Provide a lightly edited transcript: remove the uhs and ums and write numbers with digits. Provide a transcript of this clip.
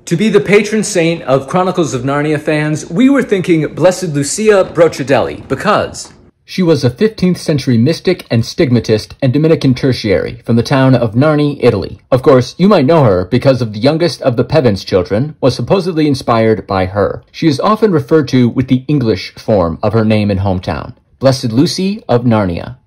To be the patron saint of Chronicles of Narnia fans, we were thinking Blessed Lucia Brocadelli because she was a 15th century mystic and stigmatist and Dominican tertiary from the town of Narni, Italy. Of course, you might know her because of the youngest of the Pevens children was supposedly inspired by her. She is often referred to with the English form of her name and hometown, Blessed Lucy of Narnia.